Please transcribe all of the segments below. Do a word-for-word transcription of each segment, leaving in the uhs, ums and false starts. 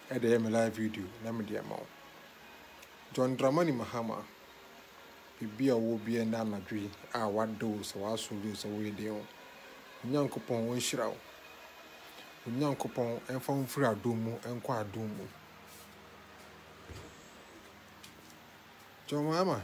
at the live video. Name the amount. John Dramani Mahama. Be a will be a nana tree. Ah, what does or also lose away there. Young coupon one shroud. Young coupon and found free a domo and quite domo. John Mahama.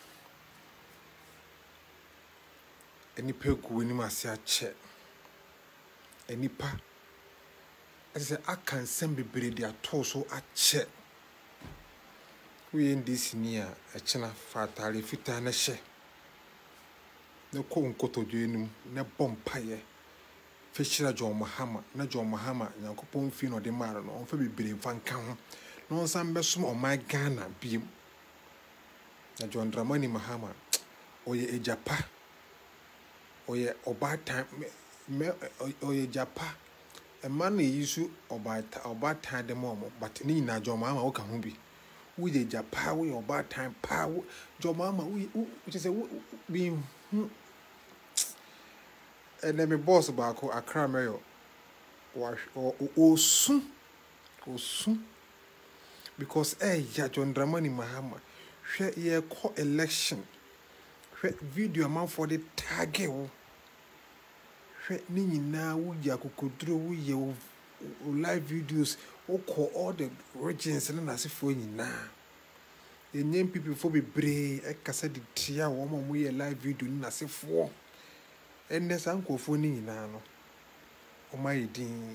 Any peku when you must say a check. Any pa. I say, I can send me bread their torso a check. We in this near a china fatally fit and a share. No con coto genum, no bompire. Fisher John Mahama, no John Mahama, no coupon fin or the maran, on for be bread van count. No some besum or my Ghana beam. Na John Dramani Mahama, or ye a japa, or ye or bad time, or ye japa. A man issue or bad or bad time the moment, but ni na John Mahama o can be. We the japa we or bad time power. John Mahama we which is a being and then me boss back a crammer or or soon or soon because eh ya John Dramani Mahama. Share your co-election. Share video amount for the target. Share nini na uja kukudro uye live videos oko all the regions and nasi for ni na. The name people for be brave. I kasa di tia wama muye live video ni nasi for. And there's uncle for ni na no. O my din.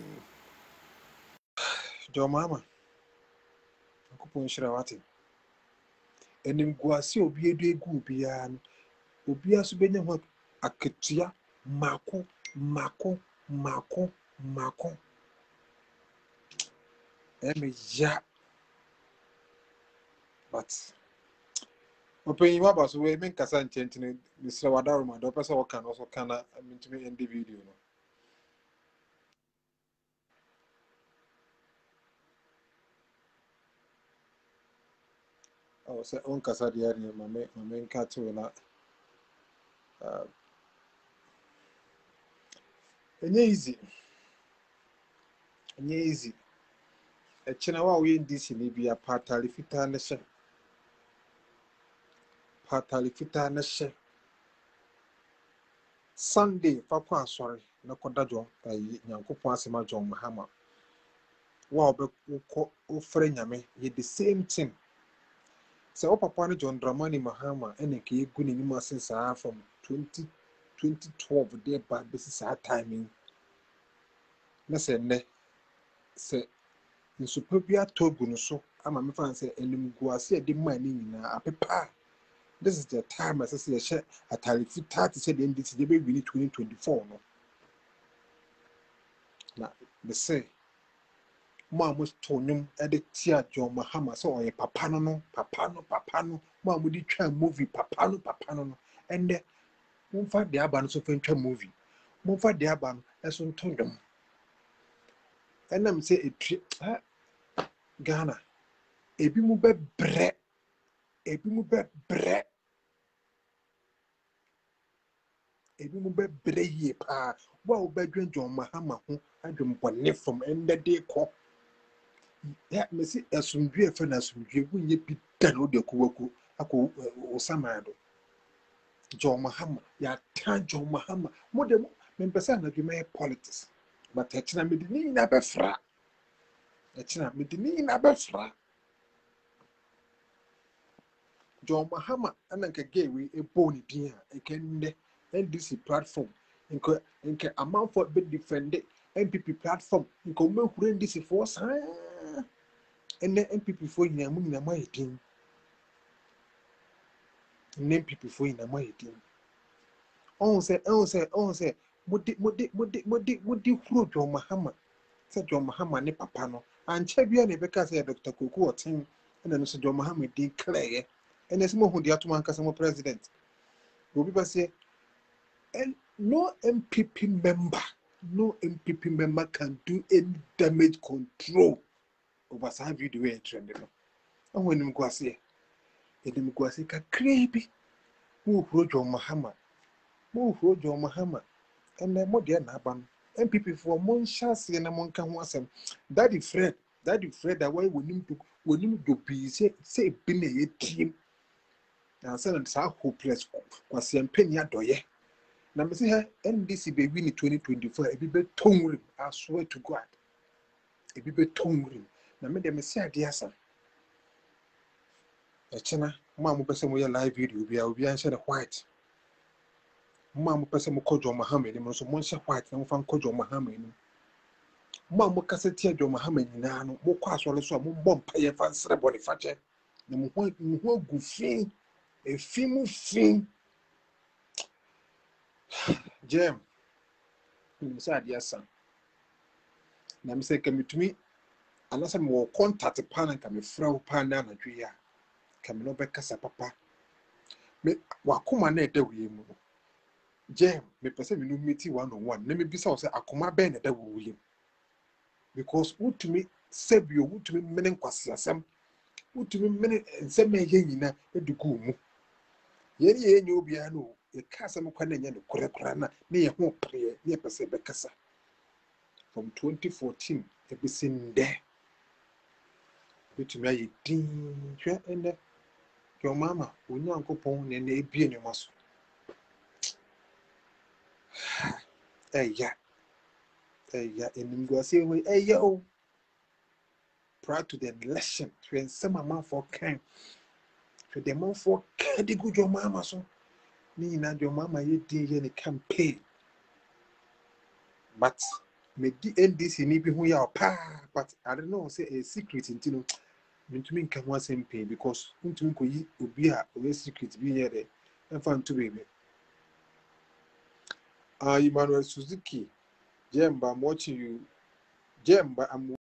Jo mama. Akupo nshira wati. Enim guasi obi edu egu obi an obi aso benya ho aketua mako mako mako mako eme ya but open you about so we make kasa nchentene Mister Wadaru ma do pesa wo kan also kana mentimi end video no oh say on kasa dia ni mame mame nka to na uh enye easy enye easy e chena wa we ndisi ni bia patali fita na she patali fita na she Sunday fakwa sorry na kodajo ayi nyankopon asema John Mahama wa obe ko ofre nyame ye the same thing so o papa no John Dramani Mahama ene ke egu ni nimu asensa from twenty twelve there back this is our timing na se ne se nsupabia togu no so ama me fan say enim guase de man ni nyina apepa this is the time as say she atari fita to say the N D C dey be win twenty twenty-four no na they say mo amos tonyum e de tia John Mahama so oye papa no no papa no papa no mo amudi twa movie papa no papa no no and mo fa de aba no so fa twa movie mo fa de aba no e so ntondom and am say e Ghana ebi mu be bre ebi mu be bre ebi mu be bre ye pa wa obadwen John Mahama ho adwem bone from ende de ko ya me si asumdwe fa na asumdwe bunye bidan o de kuwaku ako osamado John Mahama ya tan John Mahama mo de me pesa na dwuma politics but etina me di na be fra etina me di na be fra John Mahama ananka gewe e boni din a e kenne N D C platform nke nke amount for be defend N P P platform nke me hure N D C for sa enne N P P for nyina mu nyina ma yedin N P P for nyina ma yedin on say on say on say modi modi modi modi modi huro John Mahama say John Mahama ne papa no anche bia ne beka say Doctor Koku otin ena no say John Mahama din clear and as mo hundi atuma nkasa mo president obi ba say no M P P member no M P P member can do any damage control over some video we trend no and when him go say edim go say ka creepy mo huro John Mahama mo huro John Mahama and mo de na aba no M P P for mo nhyase na mo nka ho asem daddy Fred that you afraid that why when him to when him to be say say be a team and say that so hopeless kwase mpani adoye na me say N D C be win twenty twenty-four e be tongurim I swear to God e be tongurim na me dem say ade asa e chena ma mo pese mo ye live video bia obi an share the white ma mo pese mo Kwadwo Mahama ni mo so mo share white na mo fan Kwadwo Mahama ni ma mo kaseti Kwadwo Mahama nyina no mo kwa asole so mo bom paye fa nsre boni fache na mo ho mo ho gufin e fimu fin jam ni say ade asa na me say kamitumi anasa mo contact pan ka me fra wo pan na anadwe ya ka me no be kasa papa me wakoma na eda wie mu jam me pese me no meet one on one na me bisa wo say akoma ben na eda wo wie because utumi sebio utumi mene nkwase asem utumi mene nsem ye nyina edugu mu ye ye nye obi ano e ka asem kwa na nya no korekora na na ye ho pre ye pese be kasa from twenty fourteen e be sinde utumi ayi din hwe ene your mama onyankopon ne na ebie ne maso eya eya enimguase we eya o proud to the election when some amount for can for the amount for the good your mama so ni na your mama ye din ye ne campaign but me di N D C ni bi hu ya pa but I don't know say a secret intino ntumi nka ho asempay because ntumi ko yi obi a o secret bi ye de enfa ntu bebe ah Emmanuel Suzuki Jemba, I'm watching you Jemba, I'm